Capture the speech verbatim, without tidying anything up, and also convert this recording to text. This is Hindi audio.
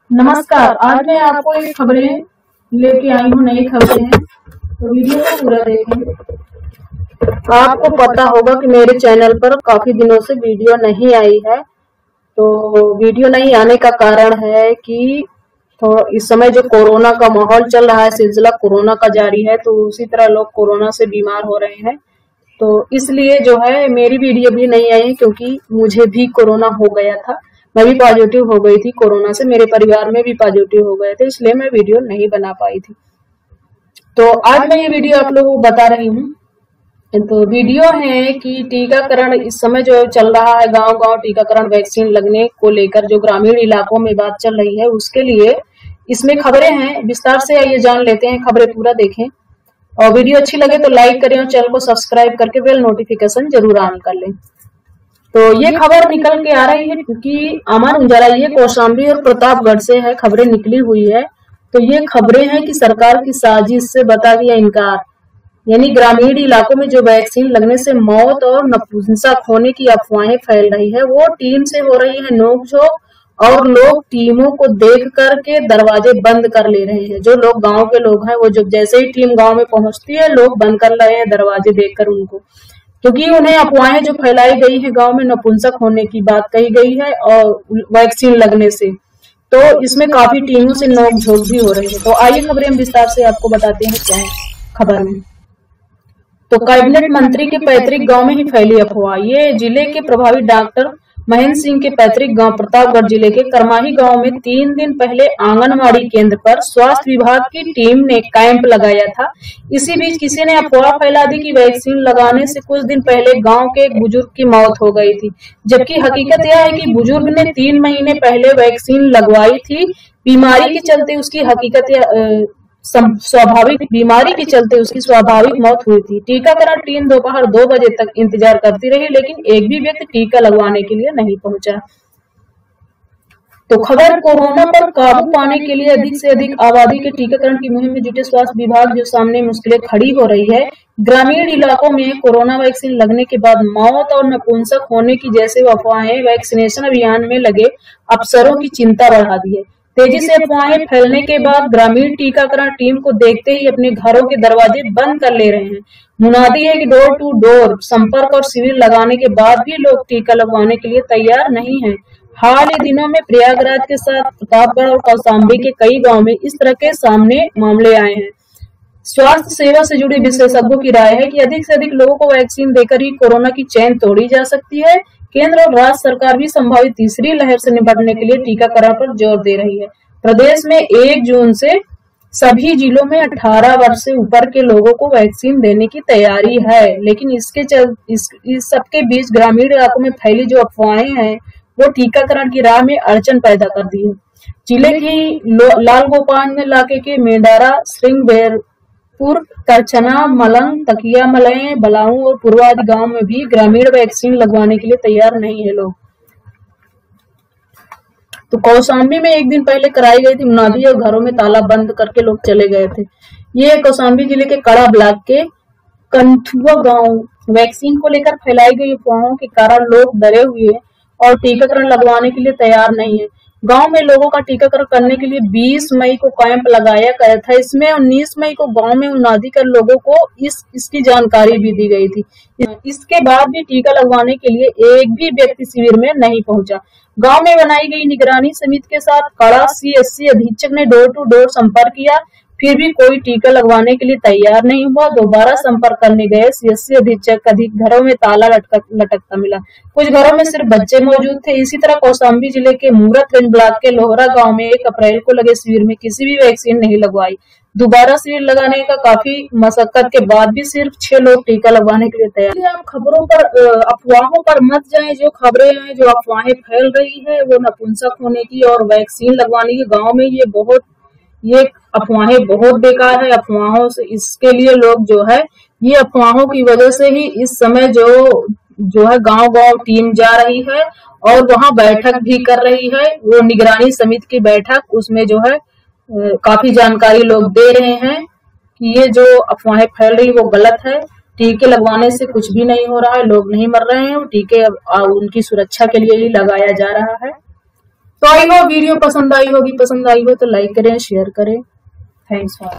नमस्कार। आज मैं आपको एक खबरें लेके आई हूँ, नई खबरें हैं, तो वीडियो को पूरा देखें। आपको पता होगा कि मेरे चैनल पर काफी दिनों से वीडियो नहीं आई है। तो वीडियो नहीं आने का कारण है कि तो इस समय जो कोरोना का माहौल चल रहा है, सिलसिला कोरोना का जारी है, तो उसी तरह लोग कोरोना से बीमार हो रहे हैं। तो इसलिए जो है मेरी वीडियो भी नहीं आई, क्योंकि मुझे भी कोरोना हो गया था। मैं भी पॉजिटिव हो गई थी कोरोना से, मेरे परिवार में भी पॉजिटिव हो गए थे, इसलिए मैं वीडियो नहीं बना पाई थी। तो आज मैं ये वीडियो आप लोगों को बता रही हूँ। तो वीडियो है कि टीकाकरण इस समय जो चल रहा है, गांव गांव टीकाकरण वैक्सीन लगने को लेकर जो ग्रामीण इलाकों में बात चल रही है, उसके लिए इसमें खबरें हैं। विस्तार से आइए जान लेते हैं, खबरें पूरा देखें और वीडियो अच्छी लगे तो लाइक करें और चैनल को सब्सक्राइब करके बेल नोटिफिकेशन जरूर ऑन कर लें। तो ये खबर निकल के आ रही है क्योंकि अमर उजाला, ये कौशाम्बी और प्रतापगढ़ से है, खबरें निकली हुई है। तो ये खबरें हैं कि सरकार की साजिश से बता दिया इनकार, यानी ग्रामीण इलाकों में जो वैक्सीन लगने से मौत और नपुंसक होने की अफवाहें फैल रही है, वो टीम से हो रही है नोकझोंक और लोग टीमों को देख करके दरवाजे बंद कर ले रहे हैं। जो लोग गांव के लोग हैं, वो जो जैसे ही टीम गांव में पहुंचती है, लोग बंद कर रहे हैं दरवाजे देखकर उनको, क्योंकि उन्हें अफवाहें जो फैलाई गई है गांव में नपुंसक होने की बात कही गई है और वैक्सीन लगने से, तो इसमें काफी टीमों से नोकझोंक भी हो रही है। तो आइए खबरें हम विस्तार से आपको बताते हैं क्या है खबर में। तो कैबिनेट मंत्री के पैतृक गांव में ही फैली अफवाह। ये जिले के प्रभावी डॉक्टर महेंद्र सिंह के पैतृक गांव प्रतापगढ़ जिले के करमाही गांव में तीन दिन पहले आंगनवाड़ी केंद्र पर स्वास्थ्य विभाग की टीम ने कैंप लगाया था। इसी बीच किसी ने अफवाह फैला दी कि वैक्सीन लगाने से कुछ दिन पहले गांव के एक बुजुर्ग की मौत हो गई थी, जबकि हकीकत यह है कि बुजुर्ग ने तीन महीने पहले वैक्सीन लगवाई थी। बीमारी के चलते उसकी हकीकत स्वाभाविक बीमारी के चलते उसकी स्वाभाविक मौत हुई थी। टीकाकरण टीम दोपहर दो बजे तक इंतजार करती रही, लेकिन एक भी व्यक्ति टीका लगवाने के लिए नहीं पहुंचा। तो खबर, कोरोना पर काबू पाने के लिए अधिक से अधिक आबादी के टीकाकरण की मुहिम में जुटे स्वास्थ्य विभाग जो सामने मुश्किलें खड़ी हो रही है। ग्रामीण इलाकों में कोरोना वैक्सीन लगने के बाद मौत और नपुंसक होने की जैसे अफवाहें वैक्सीनेशन अभियान में लगे अफसरों की चिंता बढ़ा दी है। तेजी से अफवाहें फैलने के बाद ग्रामीण टीकाकरण टीम को देखते ही अपने घरों के दरवाजे बंद कर ले रहे हैं। मुनादी है कि डोर टू डोर संपर्क और शिविर लगाने के बाद भी लोग टीका लगवाने के लिए तैयार नहीं हैं। हाल ही दिनों में प्रयागराज के साथ प्रतापगढ़ और कौशाम्बी के कई गांव में इस तरह के सामने मामले आए हैं। स्वास्थ्य सेवा से जुड़े विशेषज्ञों की राय है कि अधिक से अधिक लोगों को वैक्सीन देकर ही कोरोना की चेन तोड़ी जा सकती है। केंद्र और राज्य सरकार भी संभावित तीसरी लहर से निपटने के लिए टीकाकरण पर जोर दे रही है। प्रदेश में एक जून से सभी जिलों में अठारह वर्ष से ऊपर के लोगों को वैक्सीन देने की तैयारी है, लेकिन इसके चल इस, इस सबके बीच ग्रामीण इलाकों में फैली जो अफवाहें हैं, वो टीकाकरण की राह में अड़चन पैदा कर दी है। जिले की लाल गोपाल इलाके के मेडारा, श्रृंगबेरपुर, करछना, मलंग, तकिया मलय, बलाऊ और पूर्वादि गांव में भी ग्रामीण वैक्सीन लगवाने के लिए तैयार नहीं है लोग। तो कौशाम्बी में एक दिन पहले कराई गई थी मुनादी और घरों में ताला बंद करके लोग चले गए थे। ये कौशाम्बी जिले के कड़ा ब्लॉक के कंथुआ गांव। वैक्सीन को लेकर फैलाई गई अफवाहों के कारण लोग डरे हुए और टीकाकरण लगवाने के लिए तैयार नहीं है। गांव में लोगों का टीकाकरण करने के लिए बीस मई को कैंप लगाया गया था। इसमें उन्नीस मई को गांव में मुनादी कर लोगों को इस इसकी जानकारी भी दी गई थी। इसके बाद भी टीका लगवाने के लिए एक भी व्यक्ति शिविर में नहीं पहुंचा। गांव में बनाई गई निगरानी समिति के साथ कड़ा सीएससी अधीक्षक ने डोर टू डोर संपर्क किया, फिर भी कोई टीका लगवाने के लिए तैयार नहीं हुआ। दोबारा संपर्क करने गए सीएससी अधीक्षक, अधिक घरों में ताला लटक, लटकता मिला। कुछ घरों में सिर्फ बच्चे मौजूद थे। इसी तरह कौशाम्बी जिले के मूरतगंज ब्लॉक के लोहरा गांव में एक अप्रैल को लगे शिविर में किसी भी वैक्सीन नहीं लगवाई। दोबारा शिविर लगाने का काफी मशक्कत के बाद भी सिर्फ छह लोग टीका लगवाने के लिए तैयार। आप खबरों पर, अफवाहों पर मत जाएं। जो खबरें हैं, जो अफवाहें फैल रही है, वो नपुंसक होने की और वैक्सीन लगवाने की गाँव में, ये बहुत ये अफवाहें बहुत बेकार है। अफवाहों से इसके लिए लोग जो है, ये अफवाहों की वजह से ही इस समय जो जो है गांव गांव टीम जा रही है और वहां बैठक भी कर रही है। वो निगरानी समिति की बैठक, उसमें जो है काफी जानकारी लोग दे रहे हैं कि ये जो अफवाहें फैल रही वो गलत है। टीके लगवाने से कुछ भी नहीं हो रहा है, लोग नहीं मर रहे हैं। टीके उनकी सुरक्षा के लिए ही लगाया जा रहा है। तो आई हो वीडियो पसंद आई होगी, पसंद आई हो तो लाइक करें, शेयर करें। Thanks for